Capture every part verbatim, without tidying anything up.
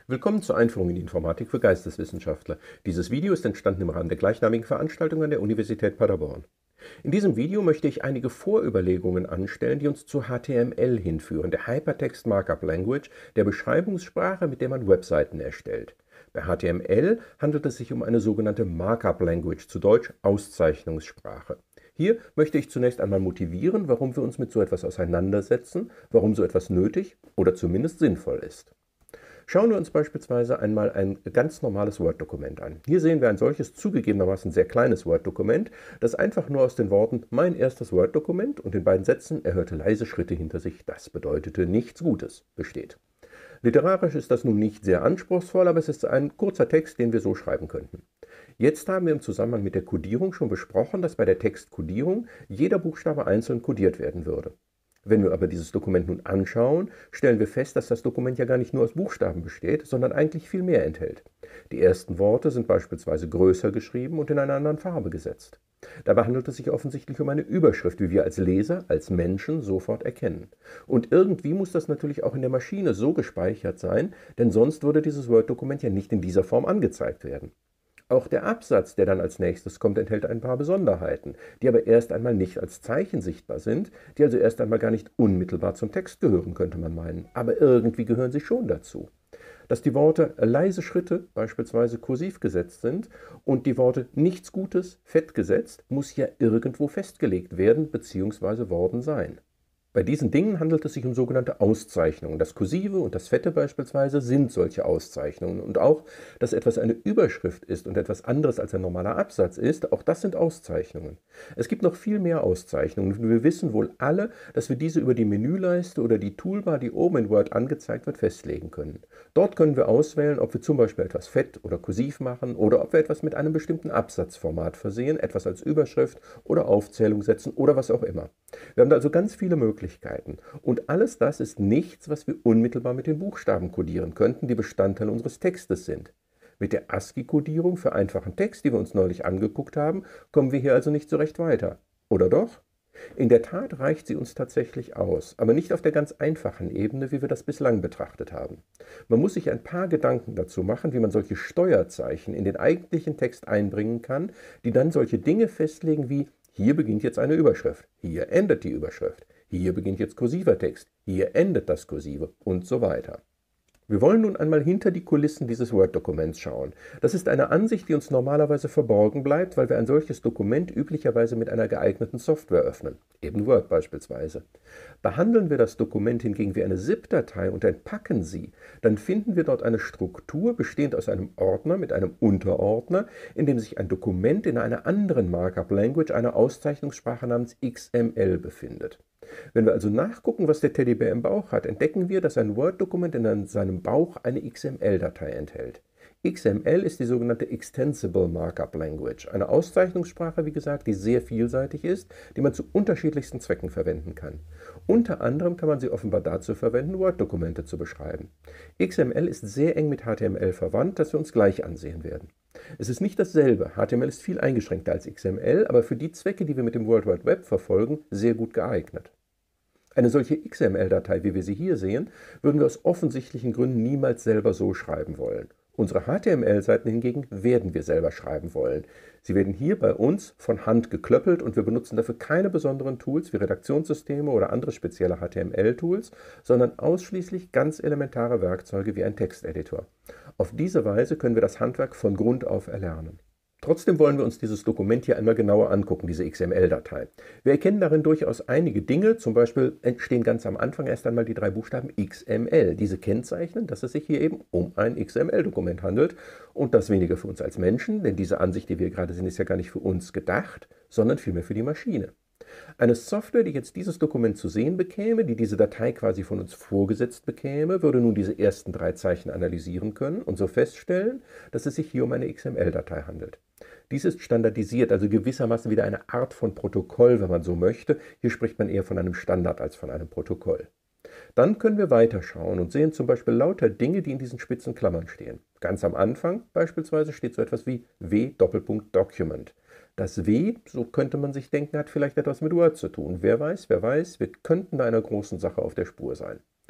Willkommen zur Einführung in die Informatik für Geisteswissenschaftler. Dieses Video ist entstanden im Rahmen der gleichnamigen Veranstaltung an der Universität Paderborn. In diesem Video möchte ich einige Vorüberlegungen anstellen, die uns zu H T M L hinführen, der Hypertext Markup Language, der Beschreibungssprache, mit der man Webseiten erstellt. Bei H T M L handelt es sich um eine sogenannte Markup Language, zu Deutsch Auszeichnungssprache. Hier möchte ich zunächst einmal motivieren, warum wir uns mit so etwas auseinandersetzen, warum so etwas nötig oder zumindest sinnvoll ist. Schauen wir uns beispielsweise einmal ein ganz normales Word-Dokument an. Hier sehen wir ein solches zugegebenermaßen sehr kleines Word-Dokument, das einfach nur aus den Worten „mein erstes Word-Dokument" und den beiden Sätzen „er hörte leise Schritte hinter sich, das bedeutete nichts Gutes" besteht. Literarisch ist das nun nicht sehr anspruchsvoll, aber es ist ein kurzer Text, den wir so schreiben könnten. Jetzt haben wir im Zusammenhang mit der Codierung schon besprochen, dass bei der Textcodierung jeder Buchstabe einzeln codiert werden würde. Wenn wir aber dieses Dokument nun anschauen, stellen wir fest, dass das Dokument ja gar nicht nur aus Buchstaben besteht, sondern eigentlich viel mehr enthält. Die ersten Worte sind beispielsweise größer geschrieben und in einer anderen Farbe gesetzt. Dabei handelt es sich offensichtlich um eine Überschrift, wie wir als Leser, als Menschen sofort erkennen. Und irgendwie muss das natürlich auch in der Maschine so gespeichert sein, denn sonst würde dieses Word-Dokument ja nicht in dieser Form angezeigt werden. Auch der Absatz, der dann als nächstes kommt, enthält ein paar Besonderheiten, die aber erst einmal nicht als Zeichen sichtbar sind, die also erst einmal gar nicht unmittelbar zum Text gehören, könnte man meinen. Aber irgendwie gehören sie schon dazu. Dass die Worte leise Schritte beispielsweise kursiv gesetzt sind und die Worte nichts Gutes fett gesetzt, muss ja irgendwo festgelegt werden bzw. worden sein. Bei diesen Dingen handelt es sich um sogenannte Auszeichnungen. Das Kursive und das Fette beispielsweise sind solche Auszeichnungen. Und auch, dass etwas eine Überschrift ist und etwas anderes als ein normaler Absatz ist, auch das sind Auszeichnungen. Es gibt noch viel mehr Auszeichnungen und wir wissen wohl alle, dass wir diese über die Menüleiste oder die Toolbar, die oben in Word angezeigt wird, festlegen können. Dort können wir auswählen, ob wir zum Beispiel etwas fett oder kursiv machen oder ob wir etwas mit einem bestimmten Absatzformat versehen, etwas als Überschrift oder Aufzählung setzen oder was auch immer. Wir haben da also ganz viele Möglichkeiten. Und alles das ist nichts, was wir unmittelbar mit den Buchstaben codieren könnten, die Bestandteil unseres Textes sind. Mit der ASCII-Codierung für einfachen Text, die wir uns neulich angeguckt haben, kommen wir hier also nicht so recht weiter. Oder doch? In der Tat reicht sie uns tatsächlich aus, aber nicht auf der ganz einfachen Ebene, wie wir das bislang betrachtet haben. Man muss sich ein paar Gedanken dazu machen, wie man solche Steuerzeichen in den eigentlichen Text einbringen kann, die dann solche Dinge festlegen wie: hier beginnt jetzt eine Überschrift, hier endet die Überschrift, hier beginnt jetzt kursiver Text, hier endet das Kursive und so weiter. Wir wollen nun einmal hinter die Kulissen dieses Word-Dokuments schauen. Das ist eine Ansicht, die uns normalerweise verborgen bleibt, weil wir ein solches Dokument üblicherweise mit einer geeigneten Software öffnen, eben Word beispielsweise. Behandeln wir das Dokument hingegen wie eine ZIP-Datei und entpacken sie, dann finden wir dort eine Struktur bestehend aus einem Ordner mit einem Unterordner, in dem sich ein Dokument in einer anderen Markup-Language, einer Auszeichnungssprache namens X M L, befindet. Wenn wir also nachgucken, was der Teddybär im Bauch hat, entdecken wir, dass ein Word-Dokument in seinem Bauch eine X M L-Datei enthält. X M L ist die sogenannte Extensible Markup Language, eine Auszeichnungssprache, wie gesagt, die sehr vielseitig ist, die man zu unterschiedlichsten Zwecken verwenden kann. Unter anderem kann man sie offenbar dazu verwenden, Word-Dokumente zu beschreiben. X M L ist sehr eng mit H T M L verwandt, das wir uns gleich ansehen werden. Es ist nicht dasselbe. H T M L ist viel eingeschränkter als X M L, aber für die Zwecke, die wir mit dem World Wide Web verfolgen, sehr gut geeignet. Eine solche X M L-Datei, wie wir sie hier sehen, würden wir aus offensichtlichen Gründen niemals selber so schreiben wollen. Unsere H T M L-Seiten hingegen werden wir selber schreiben wollen. Sie werden hier bei uns von Hand geklöppelt und wir benutzen dafür keine besonderen Tools wie Redaktionssysteme oder andere spezielle H T M L-Tools, sondern ausschließlich ganz elementare Werkzeuge wie ein Texteditor. Auf diese Weise können wir das Handwerk von Grund auf erlernen. Trotzdem wollen wir uns dieses Dokument hier einmal genauer angucken, diese X M L-Datei. Wir erkennen darin durchaus einige Dinge, zum Beispiel entstehen ganz am Anfang erst einmal die drei Buchstaben X M L. Diese kennzeichnen, dass es sich hier eben um ein X M L-Dokument handelt und das weniger für uns als Menschen, denn diese Ansicht, die wir gerade sehen, ist ja gar nicht für uns gedacht, sondern vielmehr für die Maschine. Eine Software, die jetzt dieses Dokument zu sehen bekäme, die diese Datei quasi von uns vorgesetzt bekäme, würde nun diese ersten drei Zeichen analysieren können und so feststellen, dass es sich hier um eine X M L-Datei handelt. Dies ist standardisiert, also gewissermaßen wieder eine Art von Protokoll, wenn man so möchte. Hier spricht man eher von einem Standard als von einem Protokoll. Dann können wir weiterschauen und sehen zum Beispiel lauter Dinge, die in diesen spitzen Klammern stehen. Ganz am Anfang beispielsweise steht so etwas wie W Doppelpunkt Document. Das W, so könnte man sich denken, hat vielleicht etwas mit Word zu tun. Wer weiß, wer weiß, wir könnten bei einer großen Sache auf der Spur sein.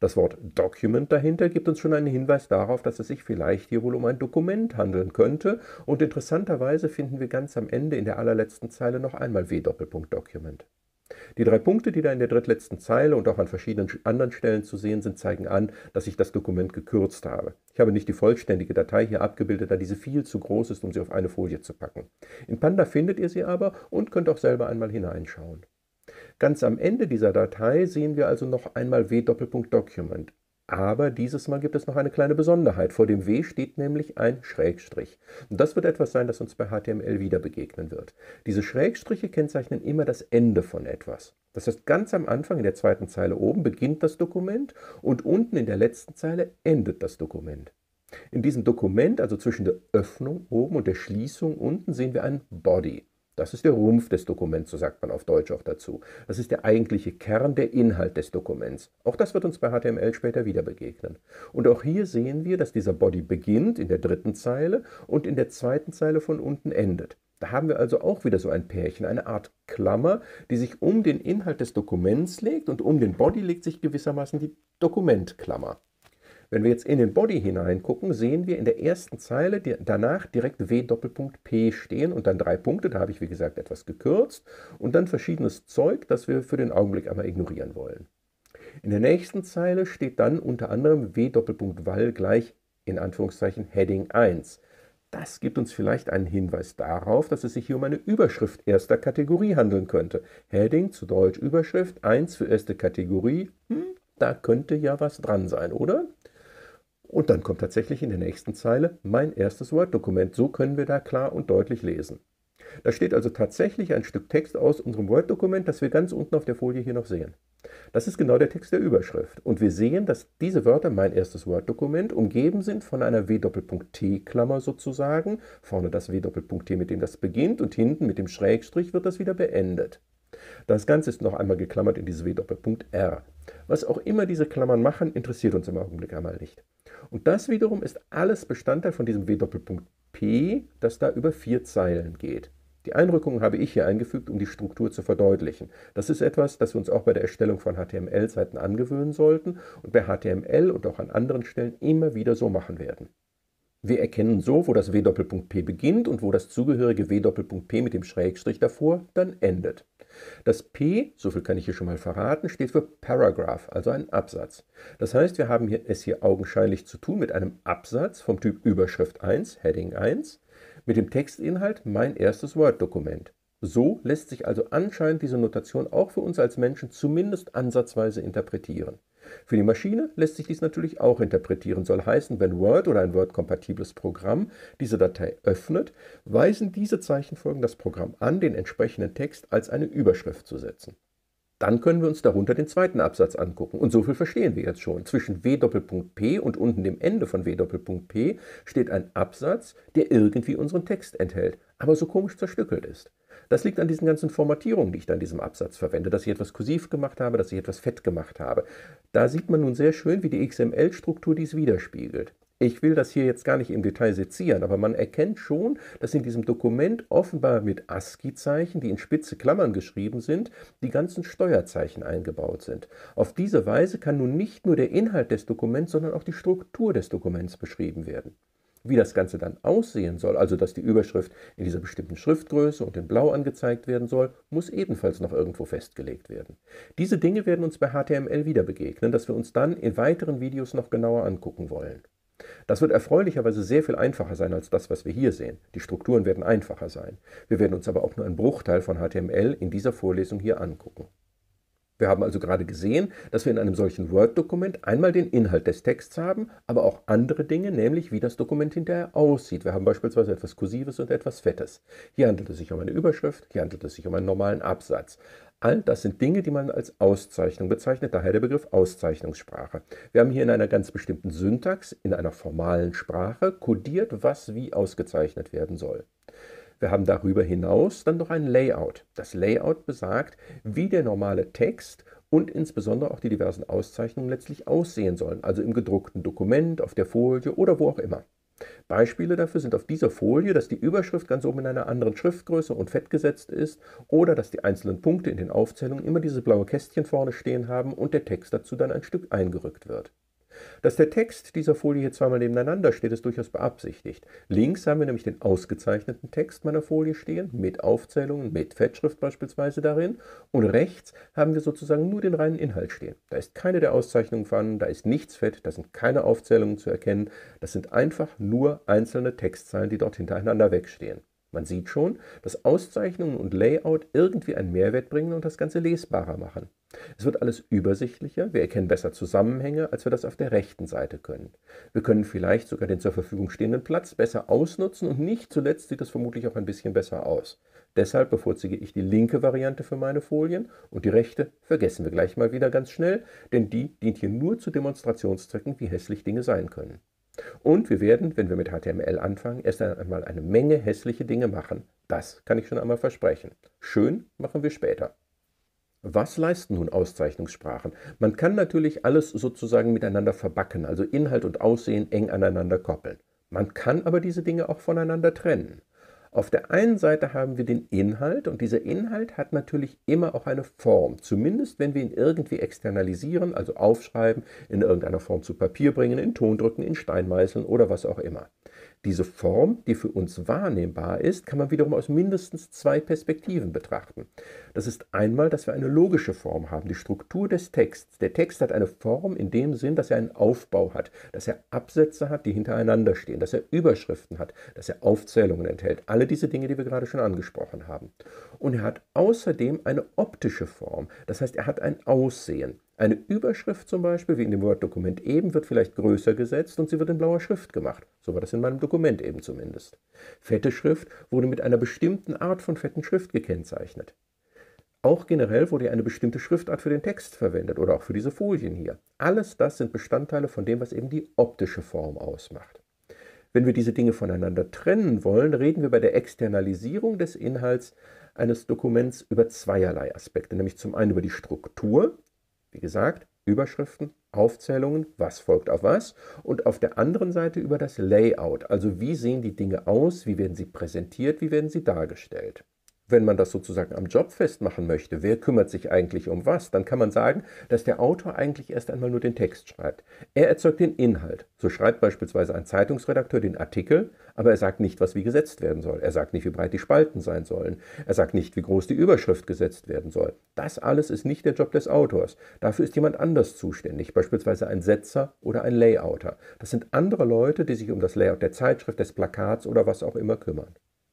Das Wort Document dahinter gibt uns schon einen Hinweis darauf, dass es sich vielleicht hier wohl um ein Dokument handeln könnte, und interessanterweise finden wir ganz am Ende in der allerletzten Zeile noch einmal W-Doppelpunkt-Document. Die drei Punkte, die da in der drittletzten Zeile und auch an verschiedenen anderen Stellen zu sehen sind, zeigen an, dass ich das Dokument gekürzt habe. Ich habe nicht die vollständige Datei hier abgebildet, da diese viel zu groß ist, um sie auf eine Folie zu packen. In Panda findet ihr sie aber und könnt auch selber einmal hineinschauen. Ganz am Ende dieser Datei sehen wir also noch einmal W-Doppelpunkt-Document. Aber dieses Mal gibt es noch eine kleine Besonderheit. Vor dem W steht nämlich ein Schrägstrich. Und das wird etwas sein, das uns bei H T M L wieder begegnen wird. Diese Schrägstriche kennzeichnen immer das Ende von etwas. Das heißt, ganz am Anfang in der zweiten Zeile oben beginnt das Dokument und unten in der letzten Zeile endet das Dokument. In diesem Dokument, also zwischen der Öffnung oben und der Schließung unten, sehen wir einen Body. Das ist der Rumpf des Dokuments, so sagt man auf Deutsch auch dazu. Das ist der eigentliche Kern, der Inhalt des Dokuments. Auch das wird uns bei H T M L später wieder begegnen. Und auch hier sehen wir, dass dieser Body beginnt in der dritten Zeile und in der zweiten Zeile von unten endet. Da haben wir also auch wieder so ein Pärchen, eine Art Klammer, die sich um den Inhalt des Dokuments legt, und um den Body legt sich gewissermaßen die Dokumentklammer. Wenn wir jetzt in den Body hineingucken, sehen wir in der ersten Zeile danach direkt W-Doppelpunkt-P stehen und dann drei Punkte, da habe ich wie gesagt etwas gekürzt, und dann verschiedenes Zeug, das wir für den Augenblick einmal ignorieren wollen. In der nächsten Zeile steht dann unter anderem W-Doppelpunkt-Val gleich in Anführungszeichen Heading eins. Das gibt uns vielleicht einen Hinweis darauf, dass es sich hier um eine Überschrift erster Kategorie handeln könnte. Heading, zu Deutsch Überschrift, eins für erste Kategorie, hm, da könnte ja was dran sein, oder? Und dann kommt tatsächlich in der nächsten Zeile mein erstes Word-Dokument. So können wir da klar und deutlich lesen. Da steht also tatsächlich ein Stück Text aus unserem Word-Dokument, das wir ganz unten auf der Folie hier noch sehen. Das ist genau der Text der Überschrift. Und wir sehen, dass diese Wörter, mein erstes Word-Dokument, umgeben sind von einer W-Doppelpunkt-T-Klammer sozusagen. Vorne das W-Doppelpunkt-T, mit dem das beginnt, und hinten mit dem Schrägstrich wird das wieder beendet. Das Ganze ist noch einmal geklammert in dieses W-Doppelpunkt-R. Was auch immer diese Klammern machen, interessiert uns im Augenblick einmal nicht. Und das wiederum ist alles Bestandteil von diesem W-Doppelpunkt-P, das da über vier Zeilen geht. Die Einrückungen habe ich hier eingefügt, um die Struktur zu verdeutlichen. Das ist etwas, das wir uns auch bei der Erstellung von H T M L-Seiten angewöhnen sollten und bei H T M L und auch an anderen Stellen immer wieder so machen werden. Wir erkennen so, wo das W-Doppelpunkt-P beginnt und wo das zugehörige W-Doppelpunkt-P mit dem Schrägstrich davor dann endet. Das P, so viel kann ich hier schon mal verraten, steht für Paragraph, also ein Absatz. Das heißt, wir haben hier, es hier augenscheinlich zu tun mit einem Absatz vom Typ Überschrift eins, Heading eins, mit dem Textinhalt mein erstes Word-Dokument. So lässt sich also anscheinend diese Notation auch für uns als Menschen zumindest ansatzweise interpretieren. Für die Maschine lässt sich dies natürlich auch interpretieren, soll heißen, wenn Word oder ein Word-kompatibles Programm diese Datei öffnet, weisen diese Zeichenfolgen das Programm an, den entsprechenden Text als eine Überschrift zu setzen. Dann können wir uns darunter den zweiten Absatz angucken. Und so viel verstehen wir jetzt schon. Zwischen W-Doppelpunkt-P und unten dem Ende von W-Doppelpunkt-P steht ein Absatz, der irgendwie unseren Text enthält, aber so komisch zerstückelt ist. Das liegt an diesen ganzen Formatierungen, die ich da in diesem Absatz verwende, dass ich etwas kursiv gemacht habe, dass ich etwas fett gemacht habe. Da sieht man nun sehr schön, wie die X M L-Struktur dies widerspiegelt. Ich will das hier jetzt gar nicht im Detail sezieren, aber man erkennt schon, dass in diesem Dokument offenbar mit ASCII-Zeichen, die in spitze Klammern geschrieben sind, die ganzen Steuerzeichen eingebaut sind. Auf diese Weise kann nun nicht nur der Inhalt des Dokuments, sondern auch die Struktur des Dokuments beschrieben werden. Wie das Ganze dann aussehen soll, also dass die Überschrift in dieser bestimmten Schriftgröße und in Blau angezeigt werden soll, muss ebenfalls noch irgendwo festgelegt werden. Diese Dinge werden uns bei H T M L wieder begegnen, das wir uns dann in weiteren Videos noch genauer angucken wollen. Das wird erfreulicherweise sehr viel einfacher sein als das, was wir hier sehen. Die Strukturen werden einfacher sein. Wir werden uns aber auch nur einen Bruchteil von H T M L in dieser Vorlesung hier angucken. Wir haben also gerade gesehen, dass wir in einem solchen Word-Dokument einmal den Inhalt des Texts haben, aber auch andere Dinge, nämlich wie das Dokument hinterher aussieht. Wir haben beispielsweise etwas Kursives und etwas Fettes. Hier handelt es sich um eine Überschrift, hier handelt es sich um einen normalen Absatz. All das sind Dinge, die man als Auszeichnung bezeichnet, daher der Begriff Auszeichnungssprache. Wir haben hier in einer ganz bestimmten Syntax, in einer formalen Sprache, kodiert, was wie ausgezeichnet werden soll. Wir haben darüber hinaus dann noch ein Layout. Das Layout besagt, wie der normale Text und insbesondere auch die diversen Auszeichnungen letztlich aussehen sollen, also im gedruckten Dokument, auf der Folie oder wo auch immer. Beispiele dafür sind auf dieser Folie, dass die Überschrift ganz oben in einer anderen Schriftgröße und fett gesetzt ist oder dass die einzelnen Punkte in den Aufzählungen immer dieses blaue Kästchen vorne stehen haben und der Text dazu dann ein Stück eingerückt wird. Dass der Text dieser Folie hier zweimal nebeneinander steht, ist durchaus beabsichtigt. Links haben wir nämlich den ausgezeichneten Text meiner Folie stehen, mit Aufzählungen, mit Fettschrift beispielsweise darin. Und rechts haben wir sozusagen nur den reinen Inhalt stehen. Da ist keine der Auszeichnungen vorhanden, da ist nichts fett, da sind keine Aufzählungen zu erkennen. Das sind einfach nur einzelne Textzeilen, die dort hintereinander wegstehen. Man sieht schon, dass Auszeichnungen und Layout irgendwie einen Mehrwert bringen und das Ganze lesbarer machen. Es wird alles übersichtlicher, wir erkennen besser Zusammenhänge, als wir das auf der rechten Seite können. Wir können vielleicht sogar den zur Verfügung stehenden Platz besser ausnutzen und nicht zuletzt sieht es vermutlich auch ein bisschen besser aus. Deshalb bevorzuge ich die linke Variante für meine Folien und die rechte vergessen wir gleich mal wieder ganz schnell, denn die dient hier nur zu Demonstrationszwecken, wie hässlich Dinge sein können. Und wir werden, wenn wir mit H T M L anfangen, erst einmal eine Menge hässliche Dinge machen. Das kann ich schon einmal versprechen. Schön machen wir später. Was leisten nun Auszeichnungssprachen? Man kann natürlich alles sozusagen miteinander verbacken, also Inhalt und Aussehen eng aneinander koppeln. Man kann aber diese Dinge auch voneinander trennen. Auf der einen Seite haben wir den Inhalt und dieser Inhalt hat natürlich immer auch eine Form, zumindest wenn wir ihn irgendwie externalisieren, also aufschreiben, in irgendeiner Form zu Papier bringen, in Ton drücken, in Stein meißeln oder was auch immer. Diese Form, die für uns wahrnehmbar ist, kann man wiederum aus mindestens zwei Perspektiven betrachten. Das ist einmal, dass wir eine logische Form haben, die Struktur des Texts. Der Text hat eine Form in dem Sinn, dass er einen Aufbau hat, dass er Absätze hat, die hintereinander stehen, dass er Überschriften hat, dass er Aufzählungen enthält. Alle diese Dinge, die wir gerade schon angesprochen haben. Und er hat außerdem eine optische Form, das heißt, er hat ein Aussehen. Eine Überschrift zum Beispiel, wie in dem Word-Dokument eben, wird vielleicht größer gesetzt und sie wird in blauer Schrift gemacht. So war das in meinem Dokument eben zumindest. Fette Schrift wurde mit einer bestimmten Art von fetten Schrift gekennzeichnet. Auch generell wurde eine bestimmte Schriftart für den Text verwendet oder auch für diese Folien hier. Alles das sind Bestandteile von dem, was eben die optische Form ausmacht. Wenn wir diese Dinge voneinander trennen wollen, reden wir bei der Externalisierung des Inhalts eines Dokuments über zweierlei Aspekte, nämlich zum einen über die Struktur, wie gesagt, Überschriften, Aufzählungen, was folgt auf was, und auf der anderen Seite über das Layout, also wie sehen die Dinge aus, wie werden sie präsentiert, wie werden sie dargestellt. Wenn man das sozusagen am Job festmachen möchte, wer kümmert sich eigentlich um was, dann kann man sagen, dass der Autor eigentlich erst einmal nur den Text schreibt. Er erzeugt den Inhalt. So schreibt beispielsweise ein Zeitungsredakteur den Artikel, aber er sagt nicht, was wie gesetzt werden soll. Er sagt nicht, wie breit die Spalten sein sollen. Er sagt nicht, wie groß die Überschrift gesetzt werden soll. Das alles ist nicht der Job des Autors. Dafür ist jemand anders zuständig, beispielsweise ein Setzer oder ein Layouter. Das sind andere Leute, die sich um das Layout der Zeitschrift, des Plakats oder was auch immer kümmern.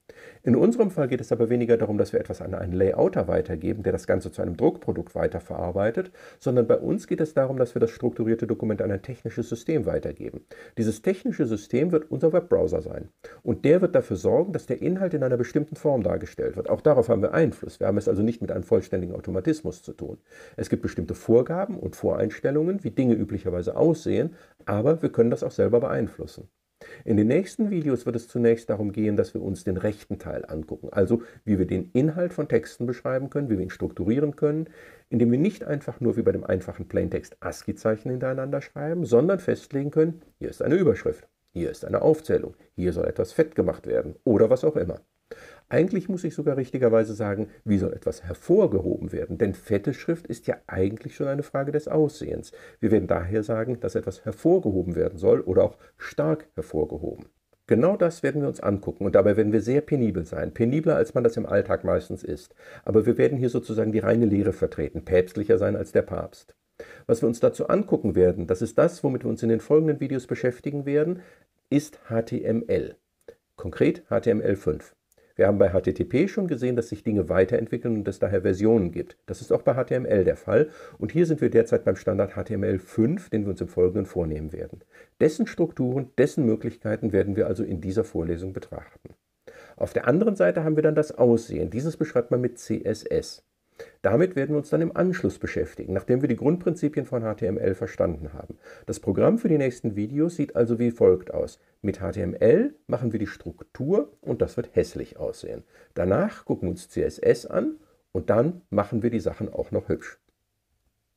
In unserem Fall geht es aber weniger darum, dass wir etwas an einen Layouter weitergeben, der das Ganze zu einem Druckprodukt weiterverarbeitet, sondern bei uns geht es darum, dass wir das strukturierte Dokument an ein technisches System weitergeben. Dieses technische System wird unser Webbrowser sein und der wird dafür sorgen, dass der Inhalt in einer bestimmten Form dargestellt wird. Auch darauf haben wir Einfluss. Wir haben es also nicht mit einem vollständigen Automatismus zu tun. Es gibt bestimmte Vorgaben und Voreinstellungen, wie Dinge üblicherweise aussehen, aber wir können das auch selber beeinflussen. In den nächsten Videos wird es zunächst darum gehen, dass wir uns den rechten Teil angucken, also wie wir den Inhalt von Texten beschreiben können, wie wir ihn strukturieren können, indem wir nicht einfach nur wie bei dem einfachen Plaintext ASCII-Zeichen hintereinander schreiben, sondern festlegen können, hier ist eine Überschrift, hier ist eine Aufzählung, hier soll etwas fett gemacht werden oder was auch immer. Eigentlich muss ich sogar richtigerweise sagen, wie soll etwas hervorgehoben werden, denn fette Schrift ist ja eigentlich schon eine Frage des Aussehens. Wir werden daher sagen, dass etwas hervorgehoben werden soll oder auch stark hervorgehoben. Genau das werden wir uns angucken und dabei werden wir sehr penibel sein, penibler als man das im Alltag meistens ist. Aber wir werden hier sozusagen die reine Lehre vertreten, päpstlicher sein als der Papst. Was wir uns dazu angucken werden, das ist das, womit wir uns in den folgenden Videos beschäftigen werden, ist H T M L. Konkret H T M L fünf. Wir haben bei H T T P schon gesehen, dass sich Dinge weiterentwickeln und es daher Versionen gibt. Das ist auch bei H T M L der Fall und hier sind wir derzeit beim Standard H T M L fünf, den wir uns im Folgenden vornehmen werden. Dessen Strukturen, dessen Möglichkeiten werden wir also in dieser Vorlesung betrachten. Auf der anderen Seite haben wir dann das Aussehen. Dieses beschreibt man mit C S S. Damit werden wir uns dann im Anschluss beschäftigen, nachdem wir die Grundprinzipien von H T M L verstanden haben. Das Programm für die nächsten Videos sieht also wie folgt aus. Mit H T M L machen wir die Struktur und das wird hässlich aussehen. Danach gucken wir uns C S S an und dann machen wir die Sachen auch noch hübsch.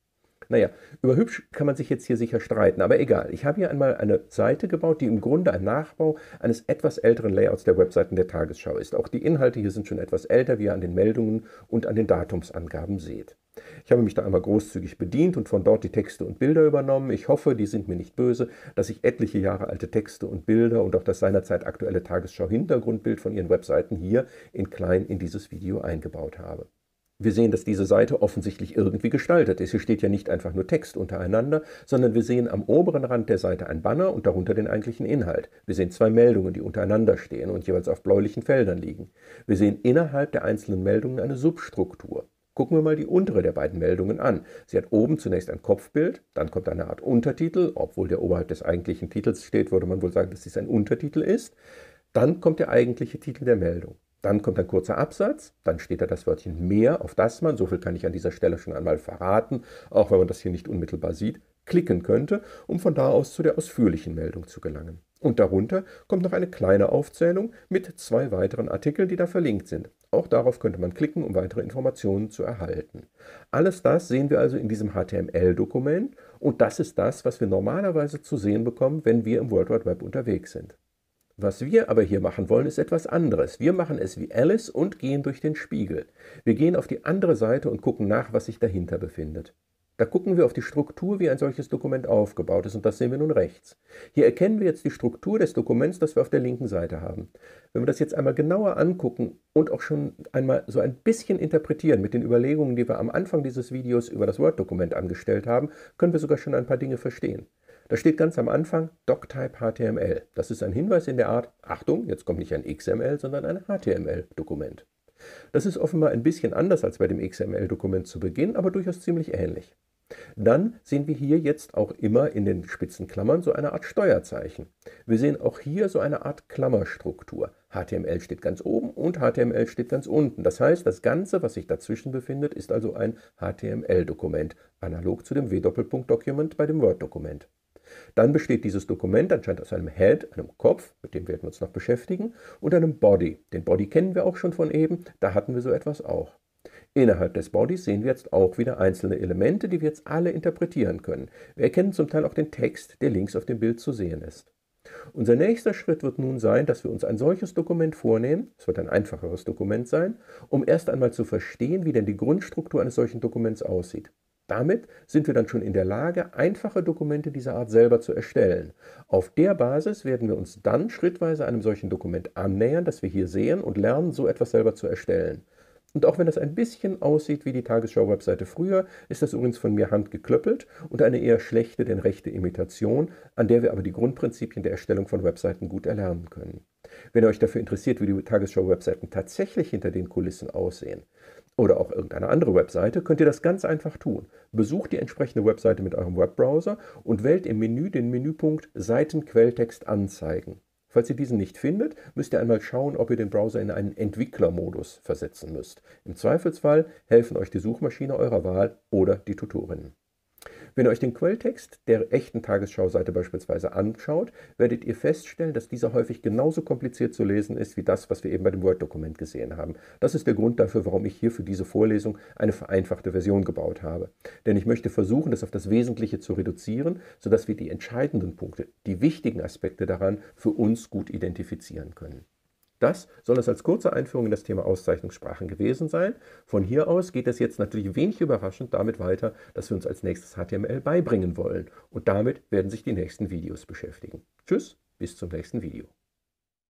Naja, über hübsch kann man sich jetzt hier sicher streiten, aber egal. Ich habe hier einmal eine Seite gebaut, die im Grunde ein Nachbau eines etwas älteren Layouts der Webseiten der Tagesschau ist. Auch die Inhalte hier sind schon etwas älter, wie ihr an den Meldungen und an den Datumsangaben seht. Ich habe mich da einmal großzügig bedient und von dort die Texte und Bilder übernommen. Ich hoffe, die sind mir nicht böse, dass ich etliche Jahre alte Texte und Bilder und auch das seinerzeit aktuelle Tagesschau-Hintergrundbild von ihren Webseiten hier in klein in dieses Video eingebaut habe. Wir sehen, dass diese Seite offensichtlich irgendwie gestaltet ist. Hier steht ja nicht einfach nur Text untereinander, sondern wir sehen am oberen Rand der Seite ein Banner und darunter den eigentlichen Inhalt. Wir sehen zwei Meldungen, die untereinander stehen und jeweils auf bläulichen Feldern liegen. Wir sehen innerhalb der einzelnen Meldungen eine Substruktur. Gucken wir mal die untere der beiden Meldungen an. Sie hat oben zunächst ein Kopfbild, dann kommt eine Art Untertitel. Obwohl der oberhalb des eigentlichen Titels steht, würde man wohl sagen, dass dies ein Untertitel ist. Dann kommt der eigentliche Titel der Meldung. Dann kommt ein kurzer Absatz, dann steht da das Wörtchen mehr, auf das man, so viel kann ich an dieser Stelle schon einmal verraten, auch wenn man das hier nicht unmittelbar sieht, klicken könnte, um von da aus zu der ausführlichen Meldung zu gelangen. Und darunter kommt noch eine kleine Aufzählung mit zwei weiteren Artikeln, die da verlinkt sind. Auch darauf könnte man klicken, um weitere Informationen zu erhalten. Alles das sehen wir also in diesem H T M L-Dokument und das ist das, was wir normalerweise zu sehen bekommen, wenn wir im World Wide Web unterwegs sind. Was wir aber hier machen wollen, ist etwas anderes. Wir machen es wie Alice und gehen durch den Spiegel. Wir gehen auf die andere Seite und gucken nach, was sich dahinter befindet. Da gucken wir auf die Struktur, wie ein solches Dokument aufgebaut ist, und das sehen wir nun rechts. Hier erkennen wir jetzt die Struktur des Dokuments, das wir auf der linken Seite haben. Wenn wir das jetzt einmal genauer angucken und auch schon einmal so ein bisschen interpretieren mit den Überlegungen, die wir am Anfang dieses Videos über das Word-Dokument angestellt haben, können wir sogar schon ein paar Dinge verstehen. Da steht ganz am Anfang Doctype H T M L. Das ist ein Hinweis in der Art, Achtung, jetzt kommt nicht ein X M L, sondern ein H T M L-Dokument. Das ist offenbar ein bisschen anders als bei dem X M L-Dokument zu Beginn, aber durchaus ziemlich ähnlich. Dann sehen wir hier jetzt auch immer in den spitzen Klammern so eine Art Steuerzeichen. Wir sehen auch hier so eine Art Klammerstruktur. H T M L steht ganz oben und H T M L steht ganz unten. Das heißt, das Ganze, was sich dazwischen befindet, ist also ein H T M L-Dokument, analog zu dem W-Doppelpunkt-Document bei dem Word-Dokument. Dann besteht dieses Dokument anscheinend aus einem Head, einem Kopf, mit dem werden wir uns noch beschäftigen, und einem Body. Den Body kennen wir auch schon von eben, da hatten wir so etwas auch. Innerhalb des Bodies sehen wir jetzt auch wieder einzelne Elemente, die wir jetzt alle interpretieren können. Wir erkennen zum Teil auch den Text, der links auf dem Bild zu sehen ist. Unser nächster Schritt wird nun sein, dass wir uns ein solches Dokument vornehmen, es wird ein einfacheres Dokument sein, um erst einmal zu verstehen, wie denn die Grundstruktur eines solchen Dokuments aussieht. Damit sind wir dann schon in der Lage, einfache Dokumente dieser Art selber zu erstellen. Auf der Basis werden wir uns dann schrittweise einem solchen Dokument annähern, das wir hier sehen, und lernen, so etwas selber zu erstellen. Und auch wenn das ein bisschen aussieht wie die Tagesschau-Webseite früher, ist das übrigens von mir handgeklöppelt und eine eher schlechte, denn rechte Imitation, an der wir aber die Grundprinzipien der Erstellung von Webseiten gut erlernen können. Wenn ihr euch dafür interessiert, wie die Tagesschau-Webseiten tatsächlich hinter den Kulissen aussehen, oder auch irgendeine andere Webseite, könnt ihr das ganz einfach tun. Besucht die entsprechende Webseite mit eurem Webbrowser und wählt im Menü den Menüpunkt Seitenquelltext anzeigen. Falls ihr diesen nicht findet, müsst ihr einmal schauen, ob ihr den Browser in einen Entwicklermodus versetzen müsst. Im Zweifelsfall helfen euch die Suchmaschine eurer Wahl oder die Tutorinnen. Wenn ihr euch den Quelltext der echten Tagesschau-Seite beispielsweise anschaut, werdet ihr feststellen, dass dieser häufig genauso kompliziert zu lesen ist wie das, was wir eben bei dem Word-Dokument gesehen haben. Das ist der Grund dafür, warum ich hier für diese Vorlesung eine vereinfachte Version gebaut habe. Denn ich möchte versuchen, das auf das Wesentliche zu reduzieren, sodass wir die entscheidenden Punkte, die wichtigen Aspekte daran für uns gut identifizieren können. Das soll es als kurze Einführung in das Thema Auszeichnungssprachen gewesen sein. Von hier aus geht es jetzt natürlich wenig überraschend damit weiter, dass wir uns als nächstes H T M L beibringen wollen. Und damit werden sich die nächsten Videos beschäftigen. Tschüss, bis zum nächsten Video.